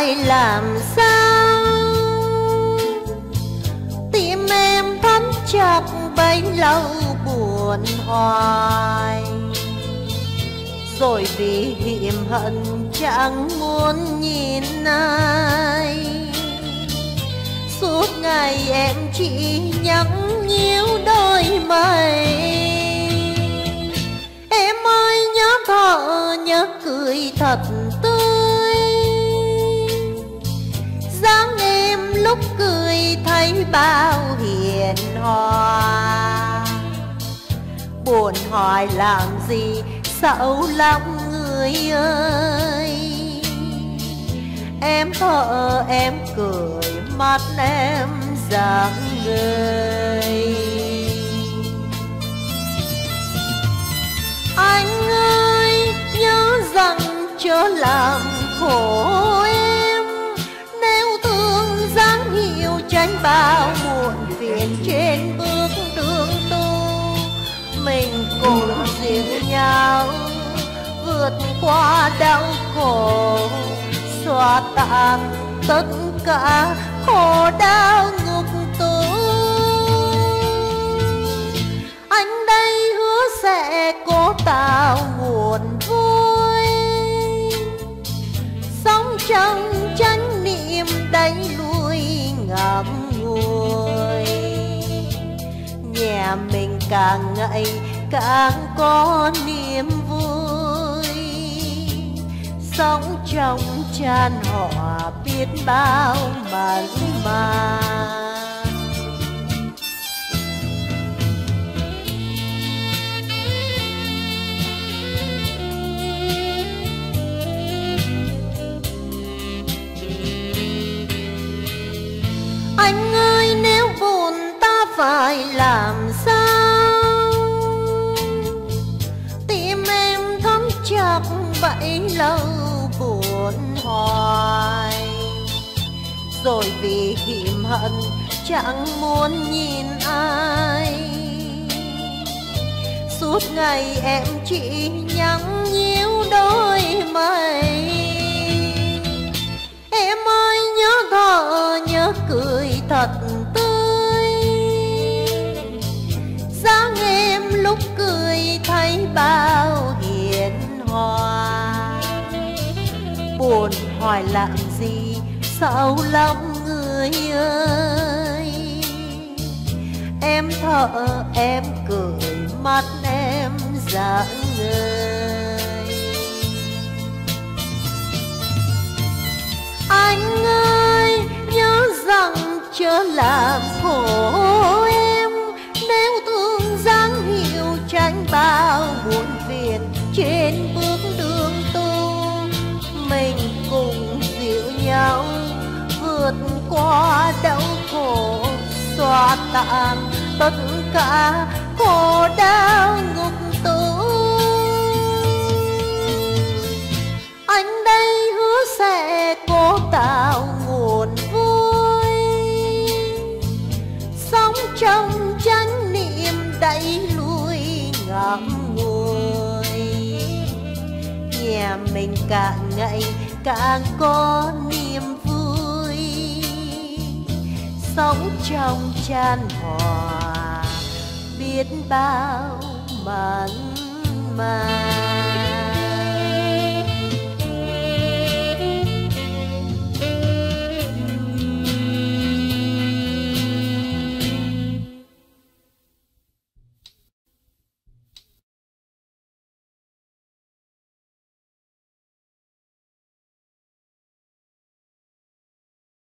phải làm sao. Tim em thắt chặt bấy lâu buồn hoài, rồi vì hiểm hận chẳng muốn nhìn ai. Suốt ngày em chỉ nhắn nhíu đôi mày. Em ơi nhớ thở nhớ cười thật tươi, dáng em lúc cười thấy bao hiền hòa. Buồn hoài làm gì xấu lắm người ơi. Em thở em cười mắt em rạng ngời. Anh ơi nhớ rằng chớ làm khổ em, nếu thương dáng hiểu tránh bao muộn phiền trên bước đường tu. Mình cùng dìu nhau vượt qua đau khổ, xóa tan tất cả khổ đau ngục tù. Anh đây hứa sẽ cố tạo nguồn vui, sống trong chánh niệm đánh lui ngậm ngùi. Nhà mình càng ngày càng có niềm vui, sống trong chan hòa biết bao mặn mà. Anh ơi nếu buồn ta phải làm sao, tim em thấm chặt bấy lâu buồn hoài, rồi vì hiểm hận chẳng muốn nhìn ai. Suốt ngày em chỉ nhắn nhíu đôi mày. Em ơi nhớ thở nhớ cười thật tươi, dáng em lúc cười thấy bao hiền hòa. Buồn hoài làm gì xấu lắm người ơi. Em thở em cười mắt em rạng ngời. Anh ơi nhớ rằng chớ làm khổ em, nếu thương dáng hiểu tránh bao buồn phiền trên bước đường tu. Mình cùng dịu nhau vượt qua đau khổ, xóa tan tất cả khổ đau ngục tù. Anh đây hứa sẽ cố tạo nguồn vui, sống trong chánh niệm đẩy lui ngậm ngùi. Nhà mình càng ngày càng có niềm vui, sống trong chan hòa biết bao mặn mà.